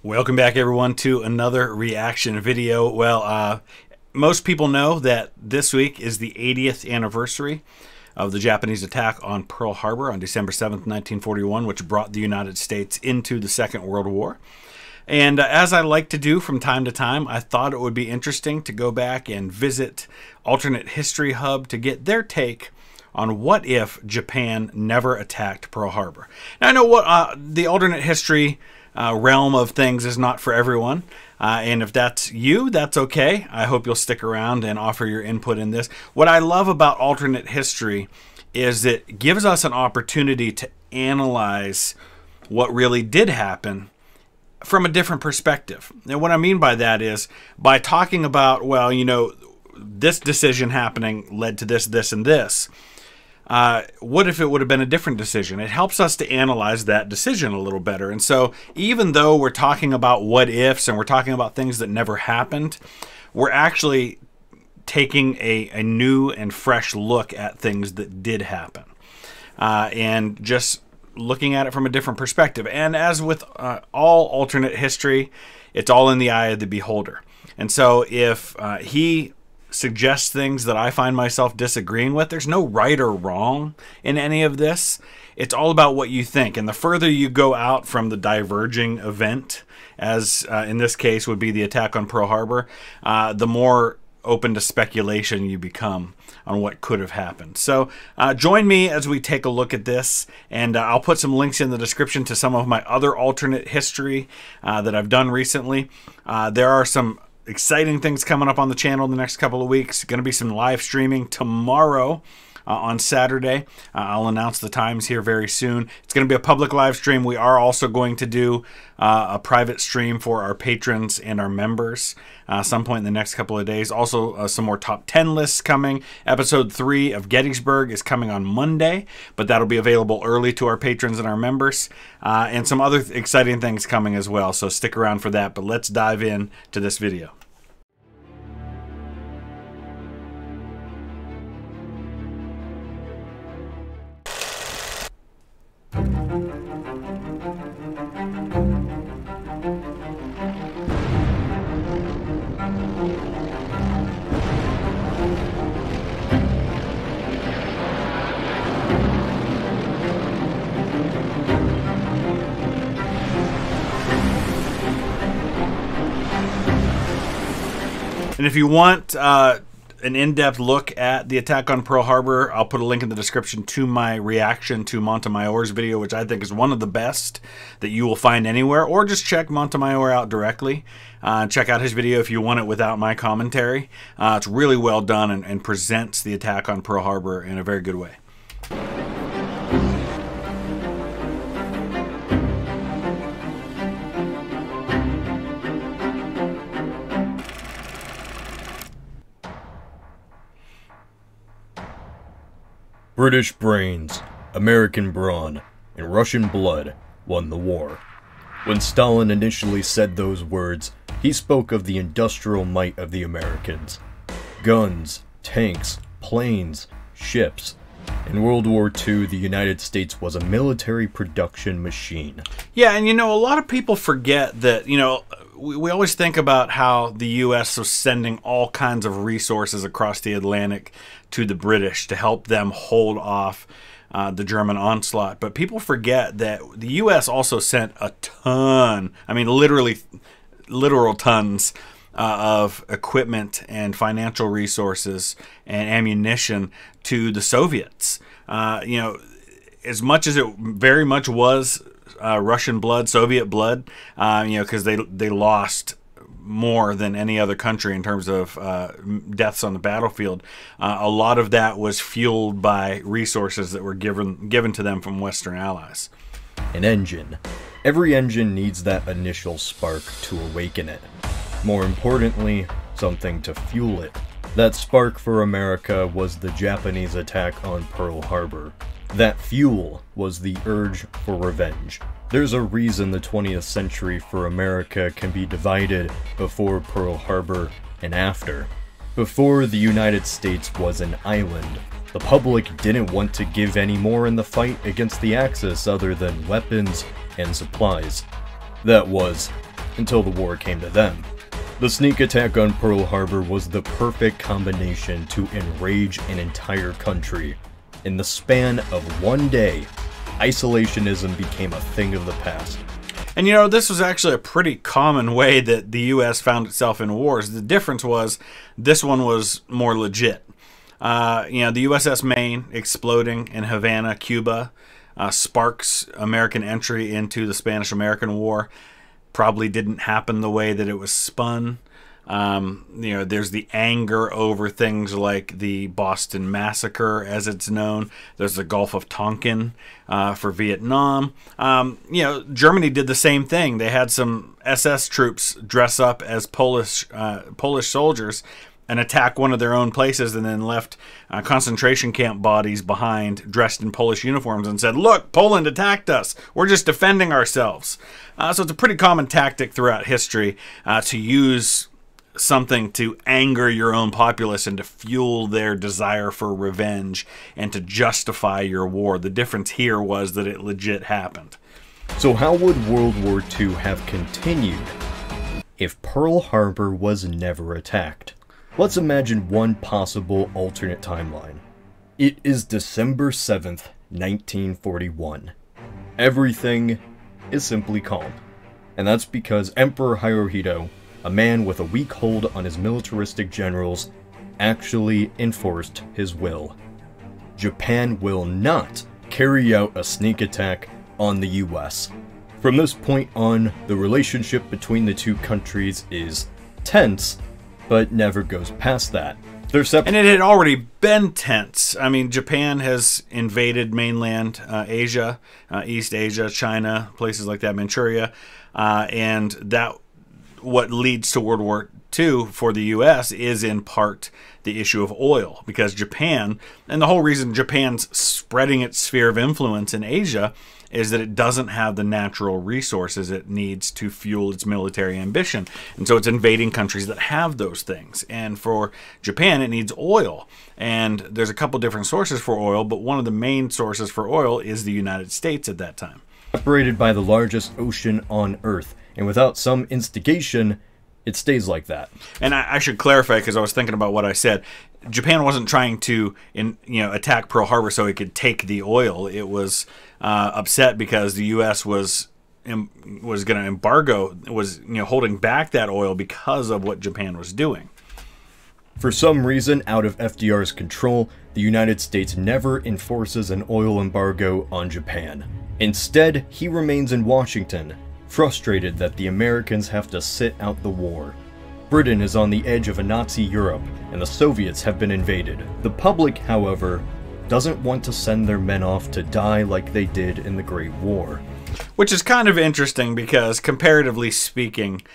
Welcome back, everyone, to another reaction video. Well, most people know that this week is the 80th anniversary of the Japanese attack on Pearl Harbor on December 7th, 1941, which brought the United States into the Second World War. And as I like to do from time to time, I thought it would be interesting to go back and visit Alternate History Hub to get their take on what if Japan never attacked Pearl Harbor. Now, I know what the alternate history realm of things is not for everyone, and if that's you, that's okay. I hope you'll stick around and offer your input in this. What I love about alternate history is it gives us an opportunity to analyze what really did happen from a different perspective. And what I mean by that is by talking about, well, you know, this decision happening led to this, this, and this. What if it would have been a different decision? It helps us to analyze that decision a little better. And so even though we're talking about what ifs and we're talking about things that never happened, we're actually taking a new and fresh look at things that did happen, and just looking at it from a different perspective. And as with all alternate history, it's all in the eye of the beholder. And so if he suggests things that I find myself disagreeing with, there's no right or wrong in any of this. It's all about what you think. And the further you go out from the diverging event, as in this case would be the attack on Pearl Harbor, the more open to speculation you become on what could have happened. So join me as we take a look at this, and I'll put some links in the description to some of my other alternate history that I've done recently. There are some exciting things coming up on the channel in the next couple of weeks. Going to be some live streaming tomorrow on Saturday. I'll announce the times here very soon. It's going to be a public live stream. We are also going to do a private stream for our patrons and our members some point in the next couple of days. Also, some more top 10 lists coming. Episode 3 of Gettysburg is coming on Monday, but that'll be available early to our patrons and our members. And some other exciting things coming as well, so stick around for that. But let's dive in to this video. And if you want an in-depth look at the attack on Pearl Harbor, I'll put a link in the description to my reaction to Montemayor's video, which I think is one of the best that you will find anywhere. Or just check Montemayor out directly. Check out his video if you want it without my commentary. It's really well done and presents the attack on Pearl Harbor in a very good way. British brains, American brawn, and Russian blood won the war. When Stalin initially said those words, he spoke of the industrial might of the Americans. Guns, tanks, planes, ships. In World War II, the United States was a military production machine. Yeah, and you know, a lot of people forget that, you know, we always think about how the U.S. was sending all kinds of resources across the Atlantic to the British to help them hold off the German onslaught. But people forget that the U.S. also sent a ton, I mean, literal tons of equipment and financial resources and ammunition to the Soviets. You know, as much as it very much was Russian blood, Soviet blood, you know, because they lost more than any other country in terms of deaths on the battlefield. A lot of that was fueled by resources that were given to them from Western allies. An engine. Every engine needs that initial spark to awaken it. More importantly, something to fuel it. That spark for America was the Japanese attack on Pearl Harbor. That fuel was the urge for revenge. There's a reason the 20th century for America can be divided before Pearl Harbor and after. Before, the United States was an island. The public didn't want to give any more in the fight against the Axis other than weapons and supplies. That was until the war came to them. The sneak attack on Pearl Harbor was the perfect combination to enrage an entire country. In the span of one day, isolationism became a thing of the past. And you know, this was actually a pretty common way that the U.S. found itself in wars. The difference was this one was more legit. You know, the USS Maine exploding in Havana, Cuba, sparks American entry into the Spanish-American War. Probably didn't happen the way that it was spun. You know, there's the anger over things like the Boston Massacre, as it's known. There's the Gulf of Tonkin for Vietnam. You know, Germany did the same thing. They had some SS troops dress up as Polish soldiers and attack one of their own places, and then left concentration camp bodies behind dressed in Polish uniforms and said, "Look, Poland attacked us. We're just defending ourselves." So it's a pretty common tactic throughout history to use something to anger your own populace and to fuel their desire for revenge and to justify your war. The difference here was that it legit happened. So how would World War II have continued if Pearl Harbor was never attacked? Let's imagine one possible alternate timeline. It is December 7th, 1941. Everything is simply calm. And that's because Emperor Hirohito, a man with a weak hold on his militaristic generals, actually enforced his will. Japan will not carry out a sneak attack on the US. From this point on, the relationship between the two countries is tense, but never goes past that. And it had already been tense. I mean, Japan has invaded mainland Asia, East Asia, China, places like that, Manchuria, and that what leads to World War II for the U.S. is in part the issue of oil, because Japan, and the whole reason Japan's spreading its sphere of influence in Asia is that it doesn't have the natural resources it needs to fuel its military ambition. And so it's invading countries that have those things. And for Japan, it needs oil. And there's a couple different sources for oil, but one of the main sources for oil is the United States at that time. Separated by the largest ocean on Earth, and without some instigation, it stays like that. And I should clarify, because I was thinking about what I said. Japan wasn't trying to, attack Pearl Harbor so it could take the oil. It was upset because the U.S. was going to embargo, was holding back that oil because of what Japan was doing. For some reason, out of FDR's control, the United States never enforces an oil embargo on Japan. Instead, he remains in Washington, frustrated that the Americans have to sit out the war. Britain is on the edge of a Nazi Europe, and the Soviets have been invaded. The public, however, doesn't want to send their men off to die like they did in the Great War. Which is kind of interesting because, comparatively speaking,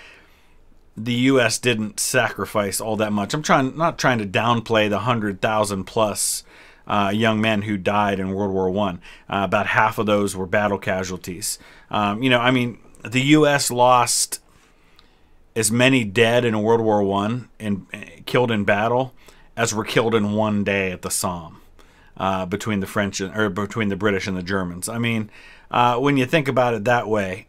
the U.S. didn't sacrifice all that much. I'm not trying to downplay the 100,000 plus young men who died in World War I. About half of those were battle casualties. I mean, the U.S. lost as many dead in World War I and killed in battle as were killed in one day at the Somme between the British and the Germans. I mean, when you think about it that way,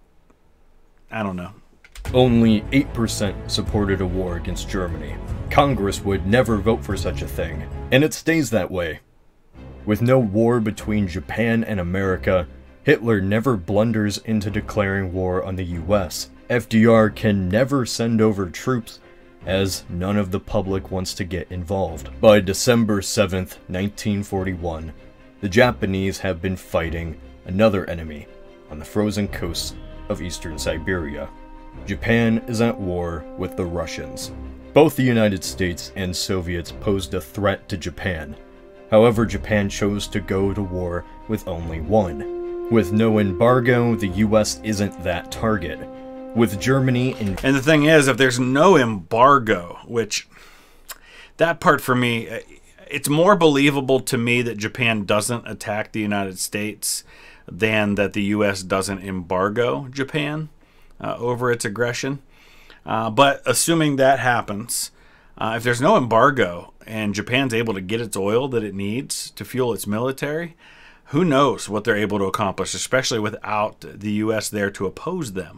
I don't know. Only 8% supported a war against Germany. Congress would never vote for such a thing, and it stays that way. With no war between Japan and America, Hitler never blunders into declaring war on the US. FDR can never send over troops, as none of the public wants to get involved. By December 7th, 1941, the Japanese have been fighting another enemy on the frozen coasts of eastern Siberia. Japan is at war with the Russians. Both the United States and Soviets posed a threat to Japan. However, Japan chose to go to war with only one. With no embargo, the US isn't that target. With Germany and the thing is, if there's no embargo, which that part for me, it's more believable to me that Japan doesn't attack the United States than that the US doesn't embargo Japan over its aggression. But assuming that happens, if there's no embargo and Japan's able to get its oil that it needs to fuel its military, who knows what they're able to accomplish, especially without the U.S. there to oppose them.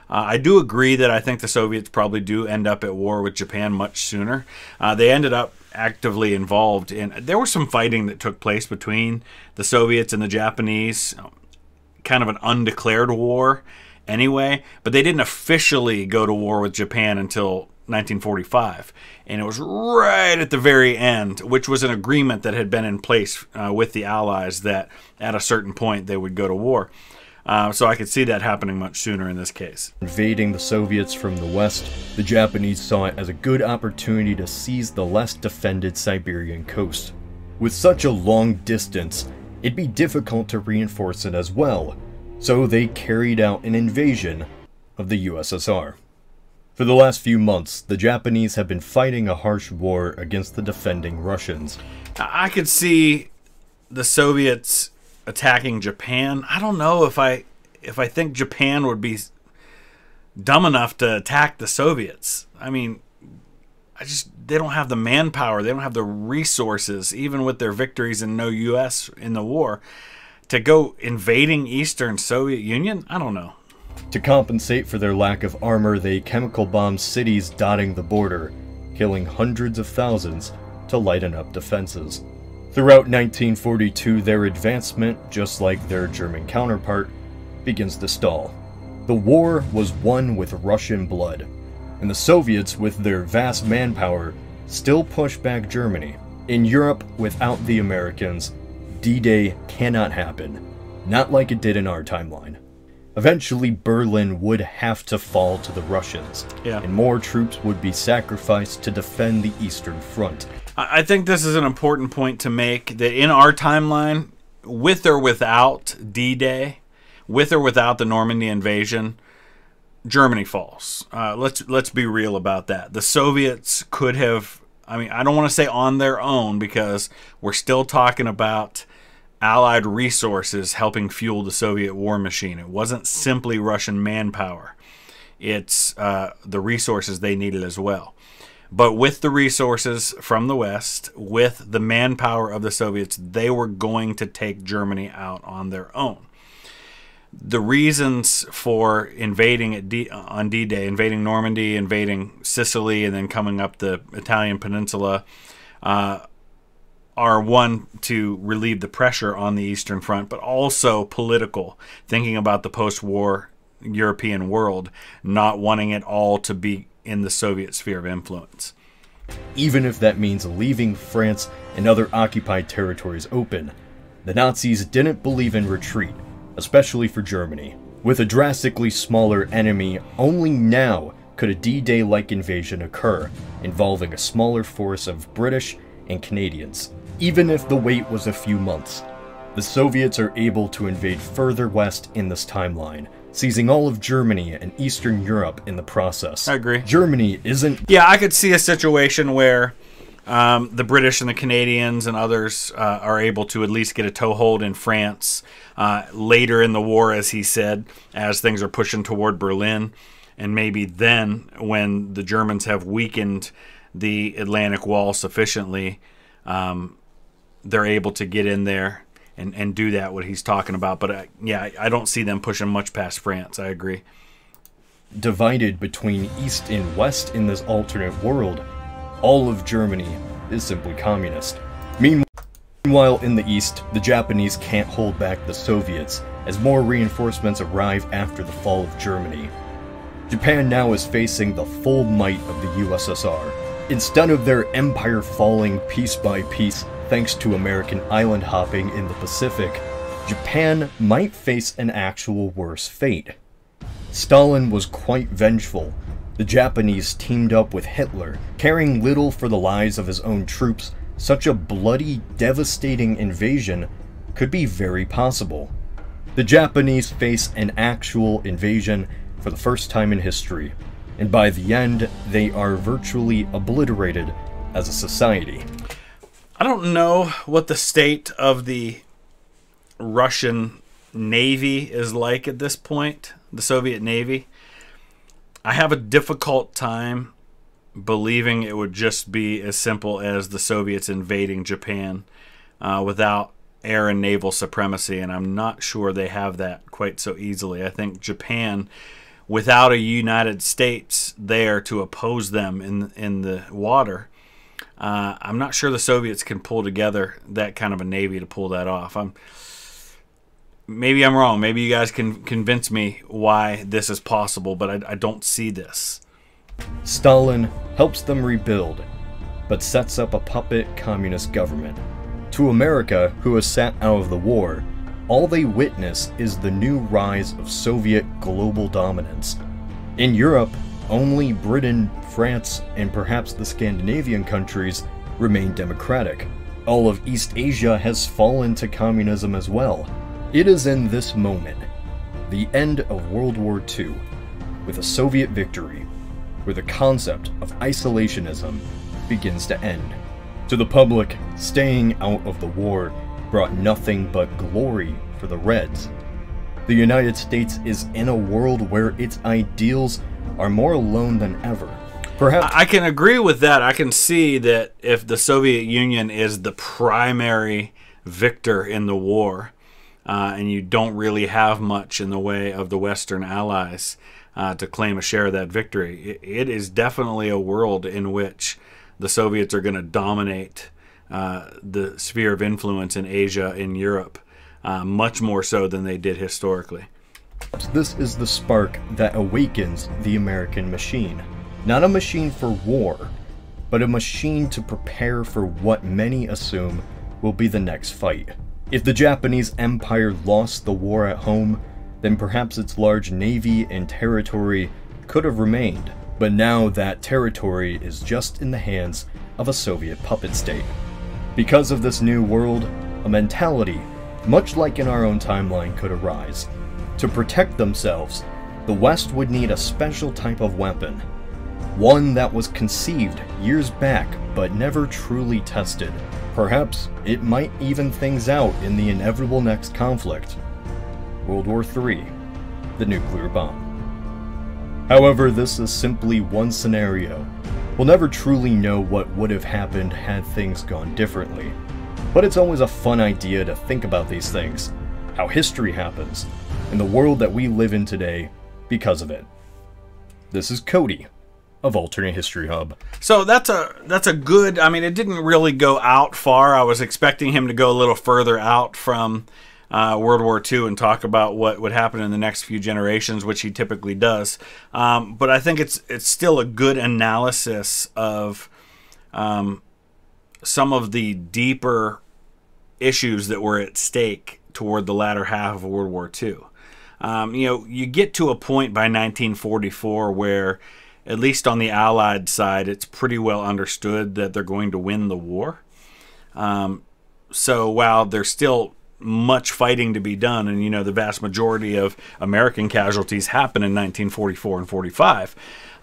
I do agree that I think the Soviets probably do end up at war with Japan much sooner. They ended up actively involved in. There was some fighting that took place between the Soviets and the Japanese, kind of an undeclared war anyway, but they didn't officially go to war with Japan until 1945, and it was right at the very end, which was an agreement that had been in place with the Allies that at a certain point they would go to war. So I could see that happening much sooner in this case. Invading the Soviets from the west, the Japanese saw it as a good opportunity to seize the less defended Siberian coast. With such a long distance, it'd be difficult to reinforce it as well, so they carried out an invasion of the USSR. For the last few months, the Japanese have been fighting a harsh war against the defending Russians. I could see the Soviets attacking Japan. I don't know if I think Japan would be dumb enough to attack the Soviets. I mean, they don't have the manpower, they don't have the resources, even with their victories and no US in the war, to go invading Eastern Soviet Union. I don't know. To compensate for their lack of armor, they chemical bombed cities dotting the border, killing hundreds of thousands to lighten up defenses. Throughout 1942, their advancement, just like their German counterpart, begins to stall. The war was won with Russian blood, and the Soviets, with their vast manpower, still push back Germany. In Europe, without the Americans, D-Day cannot happen, not like it did in our timeline. Eventually, Berlin would have to fall to the Russians, and more troops would be sacrificed to defend the Eastern Front. I think this is an important point to make, that in our timeline, with or without D-Day, with or without the Normandy invasion, Germany falls. Let's be real about that. The Soviets could have, I mean, I don't want to say on their own, because we're still talking about Allied resources helping fuel the Soviet war machine. It wasn't simply Russian manpower. It's the resources they needed as well. But with the resources from the West, with the manpower of the Soviets, they were going to take Germany out on their own. The reasons for invading on D-Day, invading Normandy, invading Sicily, and then coming up the Italian peninsula, are one, to relieve the pressure on the Eastern Front, but also political, thinking about the post-war European world, not wanting it all to be in the Soviet sphere of influence. Even if that means leaving France and other occupied territories open, the Nazis didn't believe in retreat, especially for Germany. With a drastically smaller enemy, only now could a D-Day-like invasion occur, involving a smaller force of British and Canadians. Even if the wait was a few months, the Soviets are able to invade further west in this timeline, seizing all of Germany and Eastern Europe in the process. I agree. Germany isn't... Yeah, I could see a situation where the British and the Canadians and others are able to at least get a toehold in France later in the war, as he said, as things are pushing toward Berlin. And maybe then, when the Germans have weakened the Atlantic Wall sufficiently, they're able to get in there and do that, what he's talking about. But yeah, I don't see them pushing much past France. I agree. Divided between East and West in this alternate world, all of Germany is simply communist. Meanwhile, in the East, the Japanese can't hold back the Soviets, as more reinforcements arrive after the fall of Germany. Japan now is facing the full might of the USSR. Instead of their empire falling piece by piece thanks to American island hopping in the Pacific, Japan might face an actual worse fate. Stalin was quite vengeful. The Japanese teamed up with Hitler, caring little for the lives of his own troops. Such a bloody, devastating invasion could be very possible. The Japanese face an actual invasion for the first time in history, and by the end, they are virtually obliterated as a society. I don't know what the state of the Russian Navy is like at this point, the Soviet Navy. I have a difficult time believing it would just be as simple as the Soviets invading Japan without air and naval supremacy, and I'm not sure they have that quite so easily. I think Japan without a United States there to oppose them in the water, I'm not sure the Soviets can pull together that kind of a navy to pull that off. Maybe I'm wrong. Maybe you guys can convince me why this is possible, but I don't see this. Stalin helps them rebuild, but sets up a puppet communist government. To America, who has sat out of the war, all they witness is the new rise of Soviet global dominance. In Europe, only Britain, France, and perhaps the Scandinavian countries remain democratic. All of East Asia has fallen to communism as well. It is in this moment, the end of World War II, with a Soviet victory, where the concept of isolationism begins to end. To the public, staying out of the war brought nothing but glory for the Reds. The United States is in a world where its ideals are more alone than ever. Perhaps I can agree with that. I can see that if the Soviet Union is the primary victor in the war, and you don't really have much in the way of the Western allies to claim a share of that victory, it is definitely a world in which the Soviets are going to dominate the sphere of influence in Asia and Europe, much more so than they did historically. this is the spark that awakens the American machine. Not a machine for war, but a machine to prepare for what many assume will be the next fight. If the Japanese Empire lost the war at home, then perhaps its large navy and territory could have remained. But now that territory is just in the hands of a Soviet puppet state. Because of this new world, a mentality, much like in our own timeline, could arise. To protect themselves, the West would need a special type of weapon. One that was conceived years back but never truly tested. Perhaps it might even things out in the inevitable next conflict. World War III, the nuclear bomb. However, this is simply one scenario. We'll never truly know what would have happened had things gone differently. But it's always a fun idea to think about these things, how history happens, and the world that we live in today because of it. This is Cody of Alternate History Hub. So that's a good, I mean, it didn't really go out far. I was expecting him to go a little further out from World War II and talk about what would happen in the next few generations, which he typically does. But I think it's still a good analysis of some of the deeper issues that were at stake toward the latter half of World War II. You get to a point by 1944 where, at least on the Allied side, it's pretty well understood that they're going to win the war. So while there's still much fighting to be done, and the vast majority of American casualties happen in 1944 and 45,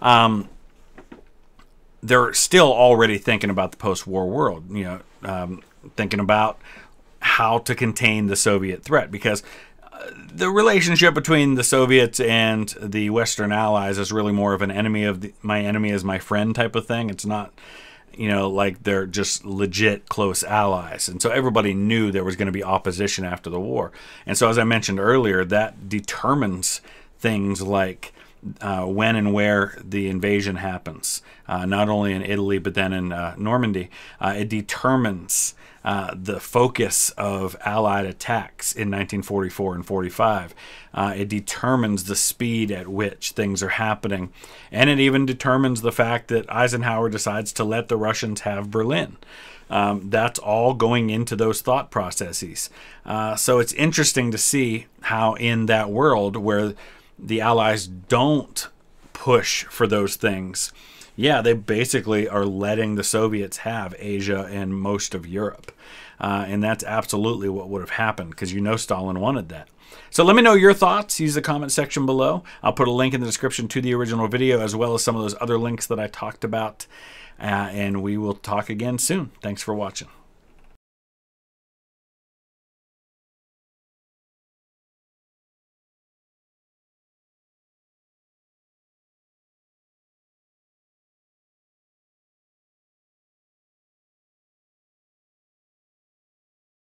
they're still already thinking about the post-war world, thinking about how to contain the Soviet threat, because the relationship between the Soviets and the Western Allies is really more of an enemy of my enemy is my friend type of thing. It's not, like they're just legit close allies. And so everybody knew there was going to be opposition after the war. And so, as I mentioned earlier, that determines things like when and where the invasion happens, not only in Italy, but then in Normandy. It determines the focus of Allied attacks in 1944 and 45. It determines the speed at which things are happening. And it even determines the fact that Eisenhower decides to let the Russians have Berlin. That's all going into those thought processes. So it's interesting to see how in that world where the Allies don't push for those things, they basically are letting the Soviets have Asia and most of Europe. And that's absolutely what would have happened, because Stalin wanted that. So let me know your thoughts. Use the comment section below. I'll put a link in the description to the original video, as well as some of those other links that I talked about. And we will talk again soon. Thanks for watching.